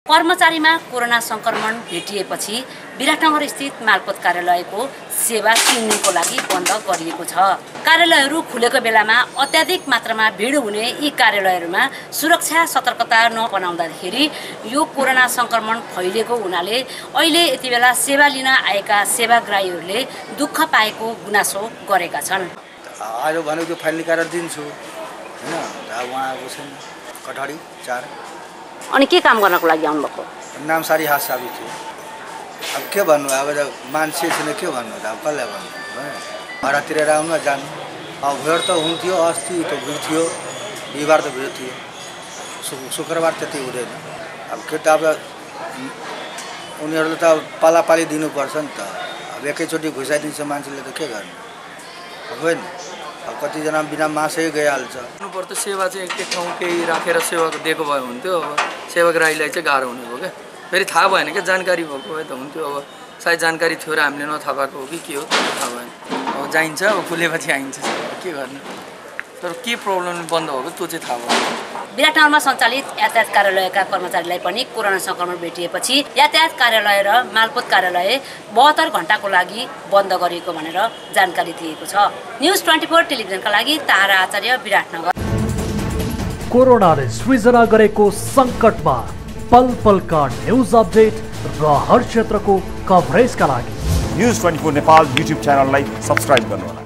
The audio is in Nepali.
कर्मचारीमा कोरोना संक्रमण भेटिएपछि विराटनगर स्थित मालपोत कार्यालयको सेवा 3 दिनको लागि बन्द गरिएको छ। कार्यालयहरू खुलेको बेलामा अत्याधिक मात्रामा भिड हुने यी कार्यालयहरूमा सुरक्षा सतर्कता नअपनाउँदाखेरि यो कोरोना संक्रमण फैलेको हुनाले अहिले यति बेला सेवा लिन आएका सेवाग्राहीहरूले दुःख पाएको गुनासो गरेका छन्। आज भनेको फाइल निकालेर दिन्छु हैन, उहाँको छैन कठहरी 4। अनि के काम गर्नको लागि आउनुभएको? नाम सारी हात साबित थियो। अब के भन्नु, अब मान्छे छैन के भन्नु, अब कसलाई भन्नु, भाडा तिरेर आउनु जानु। अब भिड त हुन्थ्यो, अस्ति त भिड थियो, बिहिबार त भिड थियो, शुक्रबार त्यति हुँदैन। अब के त अब उनीहरूले त पालापाली दिनुपर्छ नि त। अब एकैचोटि घुसाइदिन्छ मान्छेले त के गर्नु होइन। अब कतिजना बिना मासै गइहाल्छ। हुनुपर्छ सेवा चाहिँ एक ठाउँ केही राखेर सेवा दिएको भए हुन्थ्यो। अब सेवाग्राहीलाई चाहिँ गाह्रो हुने भयो क्या। फेरि थाहा भएन क्या, जानकारी भएको भए त हुन्थ्यो। अब सायद जानकारी थियो र हामीले नथाहा भएको हो कि के हो थाहा भएन। अब जाइन्छ, अब खुलेपछि आइन्छ, के गर्नु। तर के प्रब्लम बन्द भएको त्यो चाहिँ थाहा भयो। विराटनगरमा सञ्चालित यातायात कार्यालयका कर्मचारीलाई पनि कोरोना संक्रमण भेटिएपछि यातायात कार्यालय र मालपोत कार्यालय 72 घण्टाको लागि बन्द गरिएको भनेर जानकारी दिएको छ। न्युज 24 टेलिभिजनका लागि तारा आचार्य, विराटनगर। कोरोनाले सृजना गरेको सङ्कटमा पल पलका न्युज अपडेट र हर क्षेत्रको कभरेजका लागि न्युज 24 नेपाल युट्युब च्यानललाई सब्स्क्राइब गर्नुहोला।